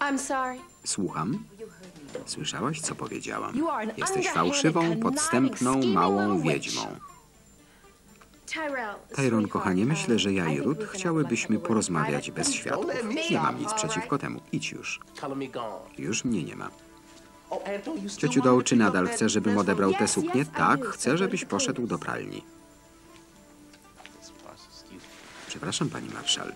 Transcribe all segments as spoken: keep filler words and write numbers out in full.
Słucham? Słyszałaś, co powiedziałam? Jesteś fałszywą, podstępną, małą wiedźmą. Tyrone, kochanie, myślę, że ja i Ruth chciałybyśmy porozmawiać bez świadków. Nie mam nic przeciwko temu. Idź już. Już mnie nie ma. Ciociu Doe, czy nadal chce, żebym odebrał tę suknię? Tak, chcę, żebyś poszedł do pralni. Przepraszam, pani marszal.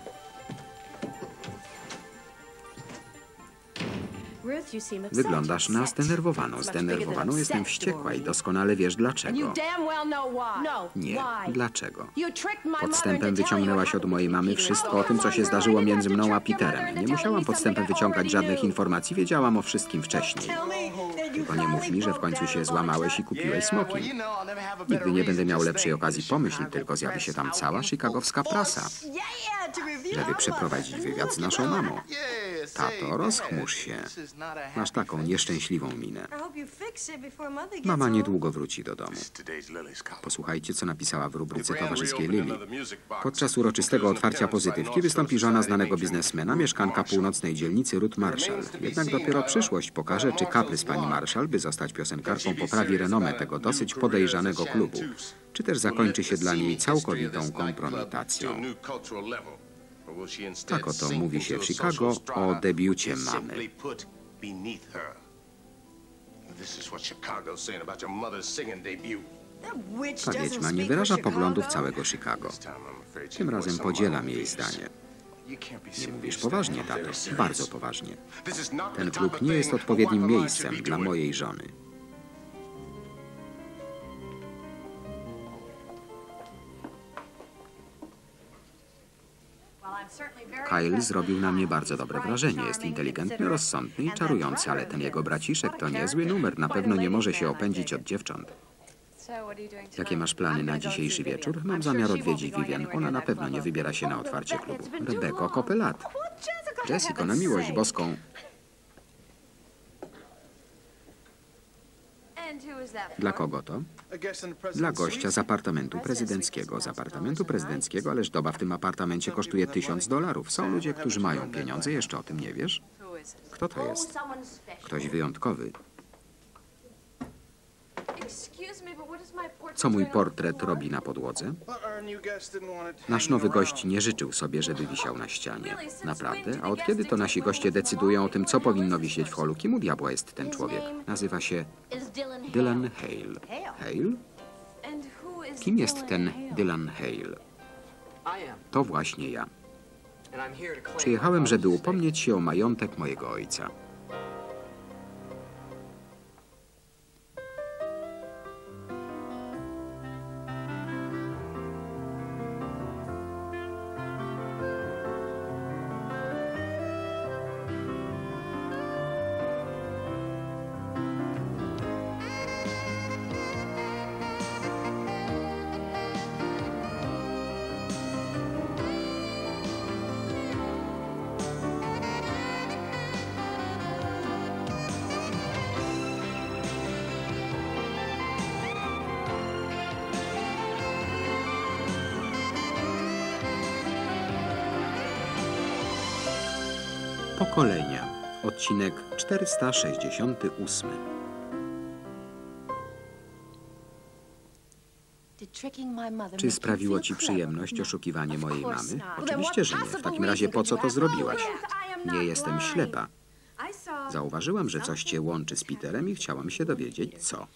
Wyglądasz na zdenerwowaną. Zdenerwowaną, jestem wściekła i doskonale wiesz dlaczego. Nie. Dlaczego? Podstępem wyciągnęłaś od mojej mamy wszystko o tym, co się zdarzyło między mną a Peterem. Nie musiałam podstępem wyciągać żadnych informacji, wiedziałam o wszystkim wcześniej. Tylko nie mów mi, że w końcu się złamałeś i kupiłeś smoking. Nigdy nie będę miał lepszej okazji. Pomyśl tylko, zjawi się tam cała chicagowska prasa, żeby przeprowadzić wywiad z naszą mamą. Tato, rozchmurz się. Masz taką nieszczęśliwą minę. Mama niedługo wróci do domu. Posłuchajcie, co napisała w rubryce towarzyskiej Lily. Podczas uroczystego otwarcia pozytywki wystąpi żona znanego biznesmena, mieszkanka północnej dzielnicy Ruth Marshall. Jednak dopiero przyszłość pokaże, czy kaprys pani Marshall, by zostać piosenkarką, poprawi renomę tego dosyć podejrzanego klubu, czy też zakończy się dla niej całkowitą kompromitacją. Tak oto mówi się w Chicago o debiucie mamy. Ta wiedźma nie wyraża poglądów całego Chicago. Tym razem podzielam jej zdanie. Nie mówisz poważnie, tato. Bardzo poważnie. Ten klub nie jest odpowiednim miejscem dla mojej żony. Kyle zrobił na mnie bardzo dobre wrażenie. Jest inteligentny, rozsądny i czarujący, ale ten jego braciszek to niezły numer. Na pewno nie może się opędzić od dziewcząt. Jakie masz plany na dzisiejszy wieczór? Mam zamiar odwiedzić Vivian. Ona na pewno nie wybiera się na otwarcie klubu. Rebecco, kopy lat. Jessica, na miłość boską. Dla kogo to? Dla gościa z apartamentu prezydenckiego. Z apartamentu prezydenckiego, ależ doba w tym apartamencie kosztuje tysiąc dolarów. Są ludzie, którzy mają pieniądze, jeszcze o tym nie wiesz? Kto to jest? Ktoś wyjątkowy. Co mój portret robi na podłodze? Nasz nowy gość nie życzył sobie, żeby wisiał na ścianie. Naprawdę? A od kiedy to nasi goście decydują o tym, co powinno wisieć w holu? Kim u diabła jest ten człowiek? Nazywa się Dylan Hale. Hale? Kim jest ten Dylan Hale? To właśnie ja. Przyjechałem, żeby upomnieć się o majątek mojego ojca. Pokolenia. Odcinek czterysta sześćdziesiąty ósmy. Czy sprawiło ci przyjemność oszukiwanie mojej mamy? Oczywiście, że nie. W takim razie po co to zrobiłaś? Nie jestem ślepa. Zauważyłam, że coś cię łączy z Peterem i chciałam się dowiedzieć, co.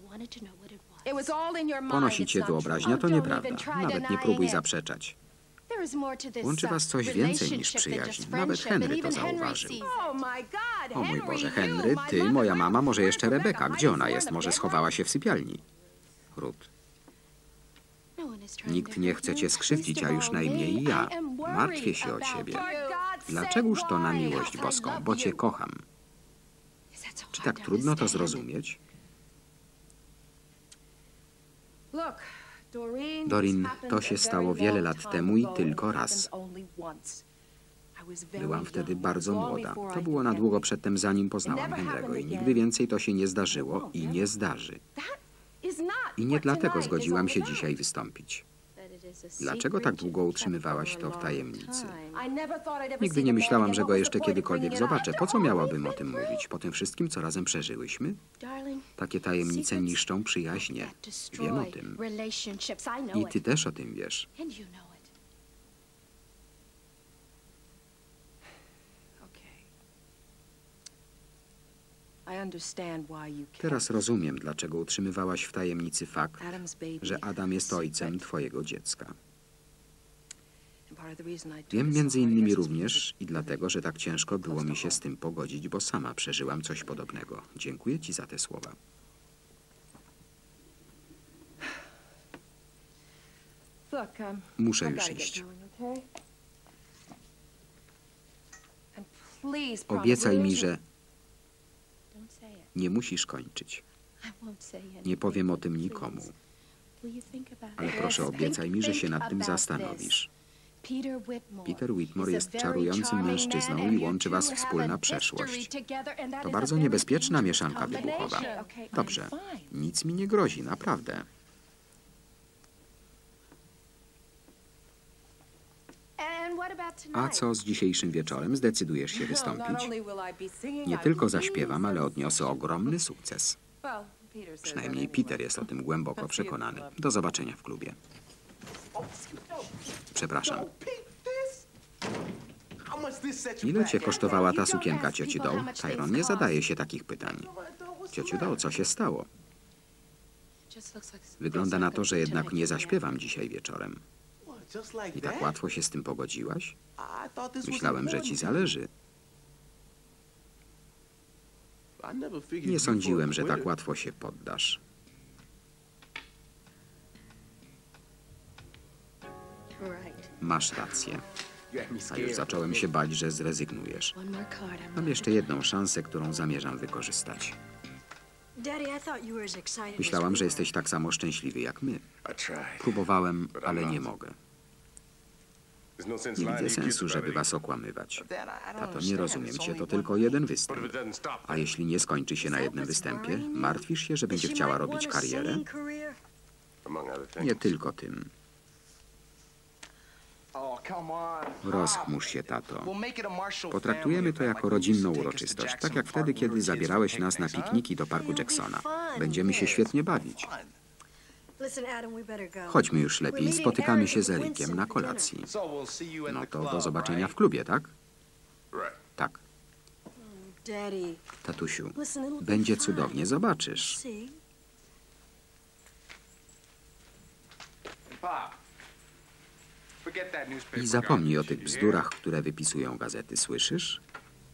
Ponosi cię wyobraźnia, to nieprawda. Nawet nie próbuj zaprzeczać. Łączy was coś więcej niż przyjaźń. Nawet Henry to zauważył. O mój Boże, Henry, ty, moja mama, może jeszcze Rebecca. Gdzie ona jest? Może schowała się w sypialni? Ruth. Nikt nie chce cię skrzywdzić, a już najmniej ja. Martwię się o ciebie. Dlaczegoż to na miłość boską? Bo cię kocham. Czy tak trudno to zrozumieć? Doreen, to się stało wiele lat temu i tylko raz. Byłam wtedy bardzo młoda. To było na długo przedtem, zanim poznałam Henry'ego i nigdy więcej to się nie zdarzyło i nie zdarzy. I nie dlatego zgodziłam się dzisiaj wystąpić. Dlaczego tak długo utrzymywałaś to w tajemnicy? Nigdy nie myślałam, że go jeszcze kiedykolwiek zobaczę. Po co miałabym o tym mówić? Po tym wszystkim, co razem przeżyłyśmy? Takie tajemnice niszczą przyjaźnie. Wiem o tym. I ty też o tym wiesz. Teraz rozumiem, dlaczego utrzymywałaś w tajemnicy fakt, że Adam jest ojcem twojego dziecka. Wiem między innymi również i dlatego, że tak ciężko było mi się z tym pogodzić, bo sama przeżyłam coś podobnego. Dziękuję ci za te słowa. Muszę już iść. Obiecaj mi, że nie musisz kończyć. Nie powiem o tym nikomu. Ale proszę, obiecaj mi, że się nad tym zastanowisz. Peter Whitmore jest czarującym mężczyzną i łączy was wspólna przeszłość. To bardzo niebezpieczna mieszanka wybuchowa. Dobrze, nic mi nie grozi, naprawdę. A co z dzisiejszym wieczorem? Zdecydujesz się wystąpić? Nie tylko zaśpiewam, ale odniosę ogromny sukces. Przynajmniej Peter jest o tym głęboko przekonany. Do zobaczenia w klubie. Przepraszam. Ile cię kosztowała ta sukienka, cioci Doe? Tyrone nie zadaje się takich pytań. Ciociu Doe, co się stało? Wygląda na to, że jednak nie zaśpiewam dzisiaj wieczorem. I tak łatwo się z tym pogodziłaś? Myślałem, że ci zależy. Nie sądziłem, że tak łatwo się poddasz. Masz rację. A już zacząłem się bać, że zrezygnujesz. Mam jeszcze jedną szansę, którą zamierzam wykorzystać. Myślałam, że jesteś tak samo szczęśliwy jak my. Próbowałem, ale nie mogę. Nie widzę sensu, żeby was okłamywać. Tato, nie rozumiem cię, to tylko jeden występ. A jeśli nie skończy się na jednym występie, martwisz się, że będzie chciała robić karierę? Nie tylko tym. Rozchmurz się, tato. Potraktujemy to jako rodzinną uroczystość, tak jak wtedy, kiedy zabierałeś nas na pikniki do parku Jacksona. Będziemy się świetnie bawić. Chodźmy już lepiej, spotykamy się z Ericiem na kolacji. No to do zobaczenia w klubie, tak? Tak. Tatusiu, będzie cudownie, zobaczysz. I zapomnij o tych bzdurach, które wypisują gazety, słyszysz?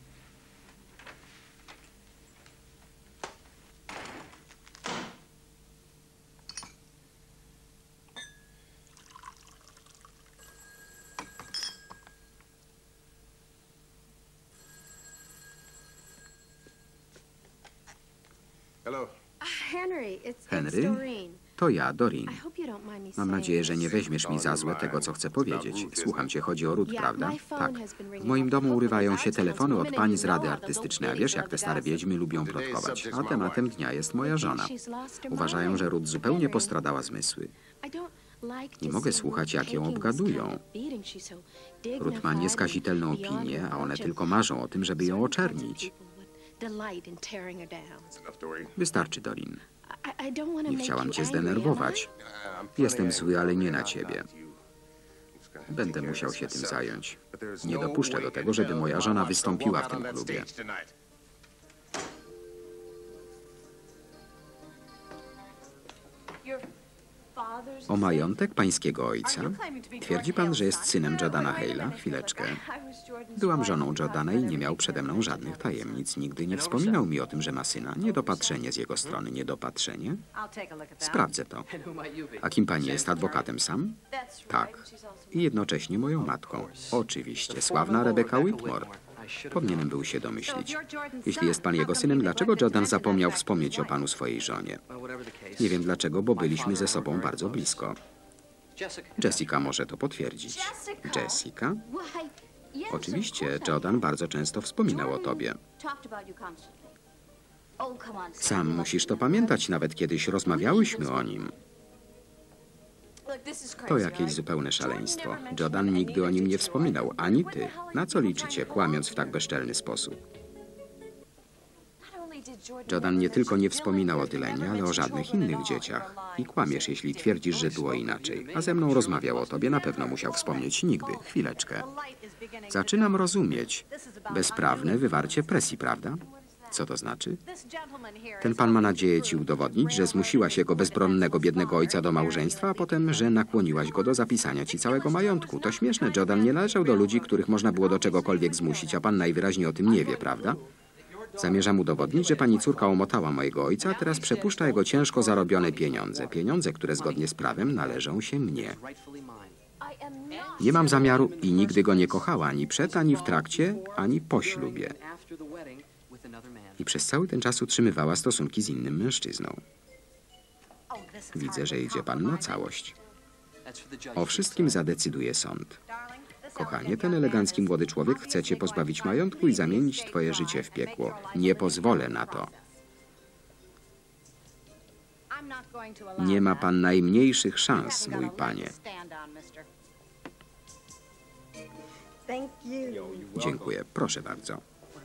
Henry? To ja, Doreen. Mam nadzieję, że nie weźmiesz mi za złe tego, co chcę powiedzieć. Słucham cię, chodzi o Ruth, prawda? Tak. W moim domu urywają się telefony od pani z Rady Artystycznej, a wiesz, jak te stare wiedźmy lubią plotkować. A tematem dnia jest moja żona. Uważają, że Ruth zupełnie postradała zmysły. Nie mogę słuchać, jak ją obgadują. Ruth ma nieskazitelną opinię, a one tylko marzą o tym, żeby ją oczernić. Wystarczy, Doreen. Nie chciałam cię zdenerwować. Jestem zły, ale nie na ciebie. Będę musiał się tym zająć. Nie dopuszczę do tego, żeby moja żona wystąpiła w tym klubie. O majątek pańskiego ojca? Twierdzi pan, że jest synem Jordana Hale'a? Chwileczkę. Byłam żoną Jordana i nie miał przede mną żadnych tajemnic. Nigdy nie wspominał mi o tym, że ma syna. Niedopatrzenie z jego strony. Niedopatrzenie? Sprawdzę to. A kim pani jest? Adwokatem sam? Tak. I jednocześnie moją matką. Oczywiście. Sławna Rebecca Whitmore. Powinienem był się domyślić. Jeśli jest pan jego synem, dlaczego Jordan zapomniał wspomnieć o panu swojej żonie? Nie wiem dlaczego, bo byliśmy ze sobą bardzo blisko. Jessica może to potwierdzić. Jessica? Oczywiście, Jordan bardzo często wspominał o tobie. Sam musisz to pamiętać, nawet kiedyś rozmawiałyśmy o nim. To jakieś zupełne szaleństwo. Jordan nigdy o nim nie wspominał, ani ty. Na co liczycie, kłamiąc w tak bezczelny sposób? Jordan nie tylko nie wspominał o Dylanie, ale o żadnych innych dzieciach. I kłamiesz, jeśli twierdzisz, że było inaczej. A ze mną rozmawiał o tobie, na pewno musiał wspomnieć nigdy. Chwileczkę. Zaczynam rozumieć. Bezprawne wywarcie presji, prawda? Co to znaczy? Ten pan ma nadzieję ci udowodnić, że zmusiłaś jego bezbronnego, biednego ojca do małżeństwa, a potem, że nakłoniłaś go do zapisania ci całego majątku. To śmieszne, Jordan nie należał do ludzi, których można było do czegokolwiek zmusić, a pan najwyraźniej o tym nie wie, prawda? Zamierzam udowodnić, że pani córka omotała mojego ojca, a teraz przepuszcza jego ciężko zarobione pieniądze. Pieniądze, które zgodnie z prawem należą się mnie. Nie mam zamiaru i nigdy go nie kochała, ani przed, ani w trakcie, ani po ślubie. I przez cały ten czas utrzymywała stosunki z innym mężczyzną. Widzę, że idzie pan na całość. O wszystkim zadecyduje sąd. Kochanie, ten elegancki młody człowiek chce cię pozbawić majątku i zamienić twoje życie w piekło. Nie pozwolę na to. Nie ma pan najmniejszych szans, mój panie. Dziękuję. Proszę bardzo.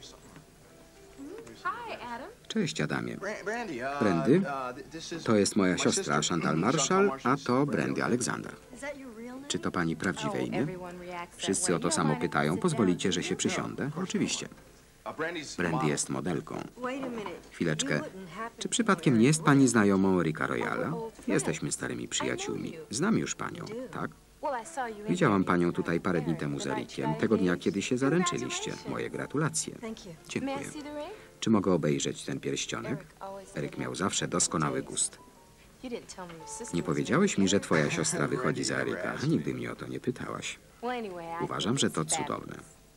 Cześć, Adamie. Brandy, to jest moja siostra Chantal Marshall, a to Brandy Alexander. Czy to pani prawdziwe imię? Wszyscy o to samo pytają. Pozwolicie, że się przysiądę? Oczywiście. Brandy jest modelką. Chwileczkę. Czy przypadkiem nie jest pani znajomą Ricka Royala? Jesteśmy starymi przyjaciółmi. Znam już panią, tak? Widziałam panią tutaj parę dni temu z Rickiem, tego dnia, kiedy się zaręczyliście. Moje gratulacje. Dziękuję. Czy mogę obejrzeć ten pierścionek? Rick miał zawsze doskonały gust. Nie powiedziałeś mi, że twoja siostra wychodzi za Ricka. Nigdy mnie o to nie pytałaś. Uważam, że to cudowne.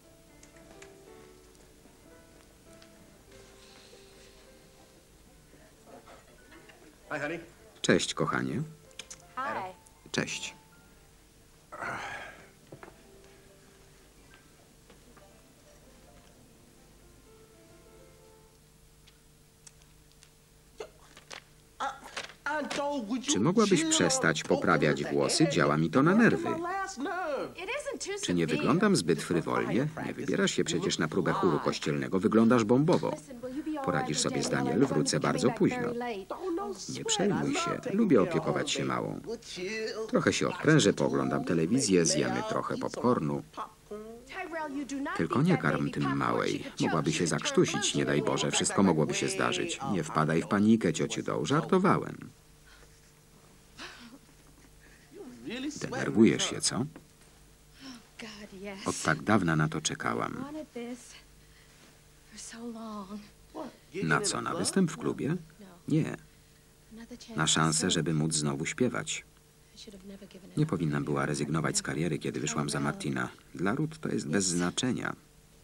Cześć, kochanie. Cześć. Czy mogłabyś przestać poprawiać włosy? Działa mi to na nerwy. Czy nie wyglądam zbyt frywolnie? Nie wybierasz się przecież na próbę chóru kościelnego. Wyglądasz bombowo. Poradzisz sobie z Daniel, wrócę bardzo późno. Nie przejmuj się. Lubię opiekować się małą. Trochę się odprężę, pooglądam telewizję, zjemy trochę popcornu. Tylko nie karm tym małej. Mogłaby się zakrztusić, nie daj Boże. Wszystko mogłoby się zdarzyć. Nie wpadaj w panikę, ciociu Doe. Żartowałem. Denerwujesz się, co? Od tak dawna na to czekałam. Na co? Na występ w klubie? Nie. Na szansę, żeby móc znowu śpiewać. Nie powinnam była rezygnować z kariery, kiedy wyszłam za Martina. Dla Ruth to jest bez znaczenia.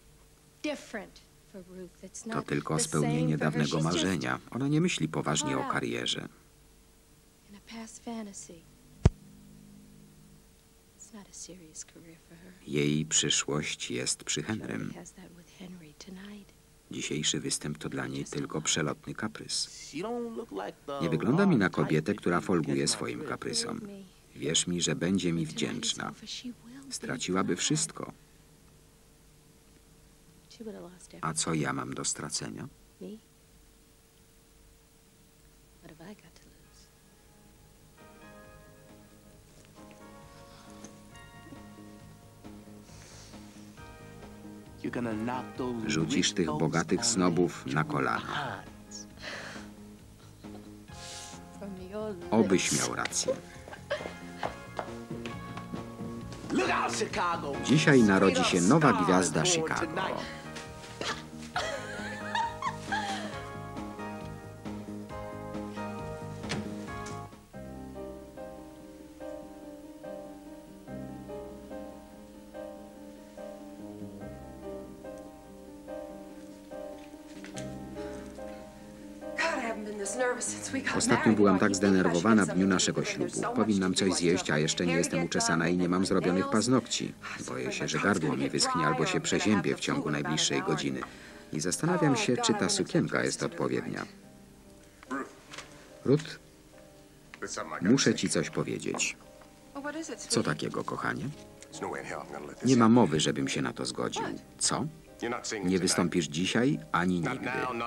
To tylko spełnienie dawnego marzenia. Ona nie myśli poważnie o karierze. Jej przyszłość jest przy Henrym. Dzisiejszy występ to dla niej tylko przelotny kaprys. Nie wygląda mi na kobietę, która folguje swoim kaprysom. Wierz mi, że będzie mi wdzięczna. Straciłaby wszystko. A co ja mam do stracenia? Rzucisz tych bogatych snobów na kolana. Obyś miał rację. Dzisiaj narodzi się nowa gwiazda Chicago. Ostatnio byłam tak zdenerwowana w dniu naszego ślubu. Powinnam coś zjeść, a jeszcze nie jestem uczesana i nie mam zrobionych paznokci. Boję się, że gardło mi wyschnie albo się przeziębię w ciągu najbliższej godziny. I zastanawiam się, czy ta sukienka jest odpowiednia. Ruth, muszę ci coś powiedzieć. Co takiego, kochanie? Nie ma mowy, żebym się na to zgodził. Co? Nie wystąpisz dzisiaj ani nigdy.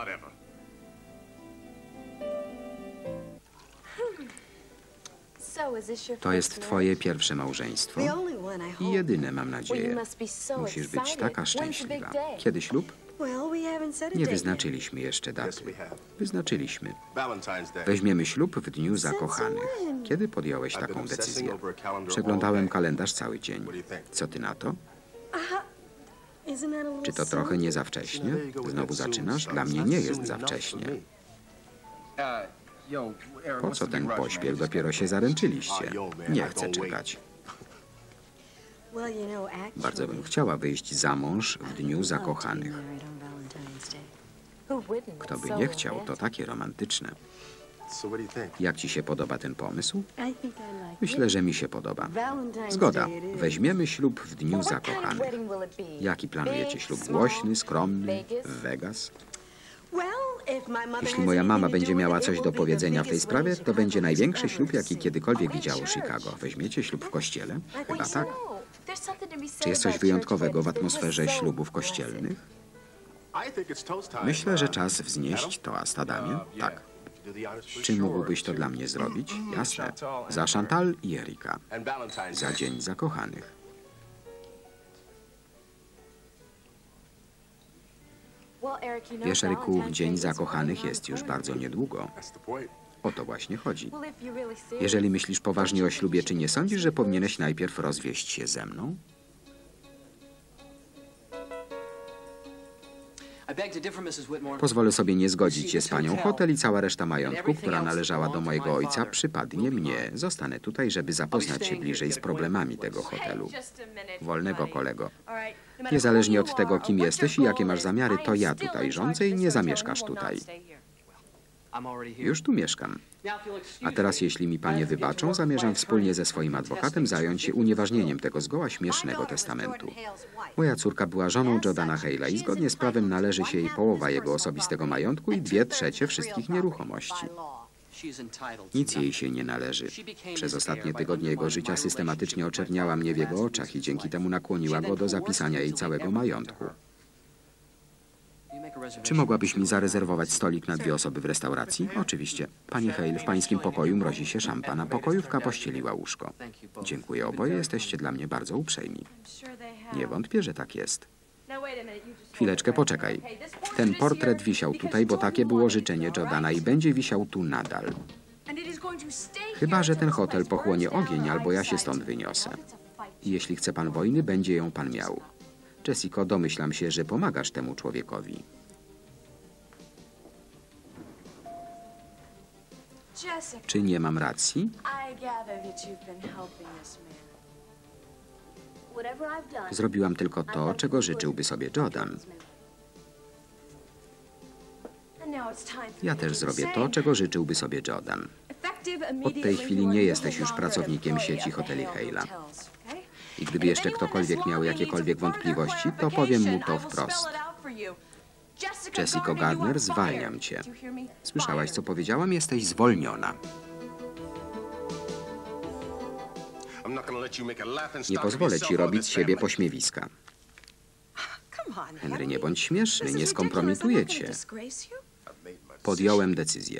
To jest twoje pierwsze małżeństwo? I jedyne, mam nadzieję. Musisz być taka szczęśliwa. Kiedy ślub? Nie wyznaczyliśmy jeszcze daty. Wyznaczyliśmy. Weźmiemy ślub w dniu zakochanych. Kiedy podjąłeś taką decyzję? Przeglądałem kalendarz cały dzień. Co ty na to? Czy to trochę nie za wcześnie? Znowu zaczynasz? Dla mnie nie jest za wcześnie. Po co ten pośpiech? Dopiero się zaręczyliście. Nie chcę czekać. Bardzo bym chciała wyjść za mąż w dniu zakochanych. Kto by nie chciał, to takie romantyczne. Jak ci się podoba ten pomysł? Myślę, że mi się podoba. Zgoda. Weźmiemy ślub w dniu zakochanych. Jaki planujecie ślub? Głośny, skromny, w Vegas? Jeśli moja mama będzie miała coś do powiedzenia w tej sprawie, to będzie największy ślub, jaki kiedykolwiek widziało Chicago. Weźmiecie ślub w kościele? Chyba tak. Czy jest coś wyjątkowego w atmosferze ślubów kościelnych? Myślę, że czas wznieść toast, Adamie. Tak. Czy mógłbyś to dla mnie zrobić? Jasne. Za Chantal i Erika. Za Dzień Zakochanych. Wiesz, Eryku, Dzień Zakochanych jest już bardzo niedługo. O to właśnie chodzi. Jeżeli myślisz poważnie o ślubie, czy nie sądzisz, że powinieneś najpierw rozwieść się ze mną? Pozwolę sobie nie zgodzić się z panią. Hotel i cała reszta majątku, która należała do mojego ojca, przypadnie mnie. Zostanę tutaj, żeby zapoznać się bliżej z problemami tego hotelu. Wolnego, kolego. Niezależnie od tego, kim jesteś i jakie masz zamiary, to ja tutaj rządzę i nie zamieszkasz tutaj. Już tu mieszkam. A teraz, jeśli mi panie wybaczą, zamierzam wspólnie ze swoim adwokatem zająć się unieważnieniem tego zgoła śmiesznego testamentu. Moja córka była żoną Jordana Hale'a i zgodnie z prawem należy się jej połowa jego osobistego majątku i dwie trzecie wszystkich nieruchomości. Nic jej się nie należy. Przez ostatnie tygodnie jego życia systematycznie oczerniała mnie w jego oczach i dzięki temu nakłoniła go do zapisania jej całego majątku. Czy mogłabyś mi zarezerwować stolik na dwie osoby w restauracji? Oczywiście. Panie Hale, w pańskim pokoju mrozi się szampan, a pokojówka pościeliła łóżko. Dziękuję, oboje jesteście dla mnie bardzo uprzejmi. Nie wątpię, że tak jest. Chwileczkę, poczekaj. Ten portret wisiał tutaj, bo takie było życzenie Jordana i będzie wisiał tu nadal. Chyba że ten hotel pochłonie ogień, albo ja się stąd wyniosę. I jeśli chce pan wojny, będzie ją pan miał. Jessico, domyślam się, że pomagasz temu człowiekowi. Czy nie mam racji? Zrobiłam tylko to, czego życzyłby sobie Jordan. Ja też zrobię to, czego życzyłby sobie Jordan. Od tej chwili nie jesteś już pracownikiem sieci hoteli Hale'a. I gdyby jeszcze ktokolwiek miał jakiekolwiek wątpliwości, to powiem mu to wprost. Jessico Gardner, zwalniam cię. Słyszałaś, co powiedziałam? Jesteś zwolniona. Nie pozwolę ci robić z siebie pośmiewiska. Henry, nie bądź śmieszny, nie skompromituję cię. Podjąłem decyzję.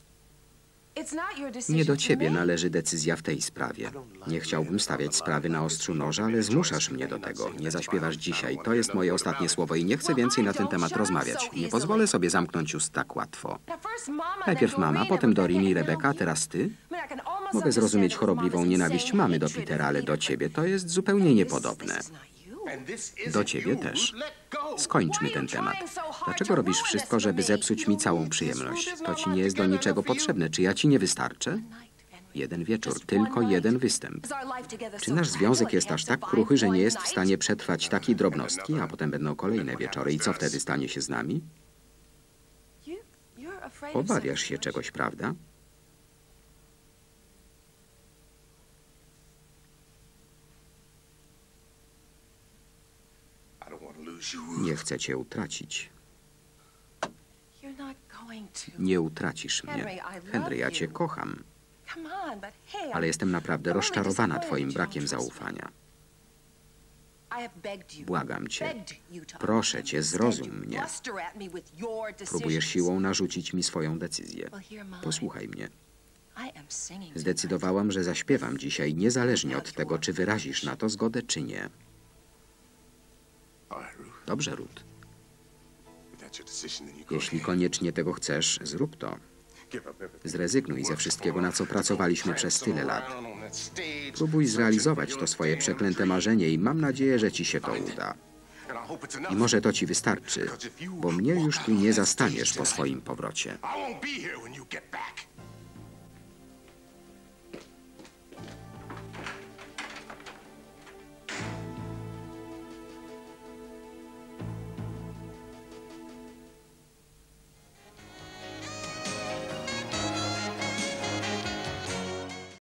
Nie do ciebie należy decyzja w tej sprawie. Nie chciałbym stawiać sprawy na ostrzu noża, ale zmuszasz mnie do tego. Nie zaśpiewasz dzisiaj. To jest moje ostatnie słowo i nie chcę więcej na ten temat rozmawiać. Nie pozwolę sobie zamknąć ust tak łatwo. Najpierw mama, potem Doreen i Rebecca, teraz ty? Mogę zrozumieć chorobliwą nienawiść mamy do Petera, ale do ciebie to jest zupełnie niepodobne. Do ciebie też. Skończmy ten temat. Dlaczego robisz wszystko, żeby zepsuć mi całą przyjemność? To ci nie jest do niczego potrzebne. Czy ja ci nie wystarczę? Jeden wieczór, tylko jeden występ. Czy nasz związek jest aż tak kruchy, że nie jest w stanie przetrwać takiej drobnostki, a potem będą kolejne wieczory? I co wtedy stanie się z nami? Obawiasz się czegoś, prawda? Nie chcę cię utracić. Nie utracisz mnie. Henry, ja cię kocham. Ale jestem naprawdę rozczarowana twoim brakiem zaufania. Błagam cię, proszę cię, zrozum mnie. Próbujesz siłą narzucić mi swoją decyzję. Posłuchaj mnie. Zdecydowałam, że zaśpiewam dzisiaj, niezależnie od tego, czy wyrazisz na to zgodę, czy nie. Dobrze, Ruth. Jeśli koniecznie tego chcesz, zrób to. Zrezygnuj ze wszystkiego, na co pracowaliśmy przez tyle lat. Próbuj zrealizować to swoje przeklęte marzenie i mam nadzieję, że ci się to uda. I może to ci wystarczy, bo mnie już tu nie zastaniesz po swoim powrocie.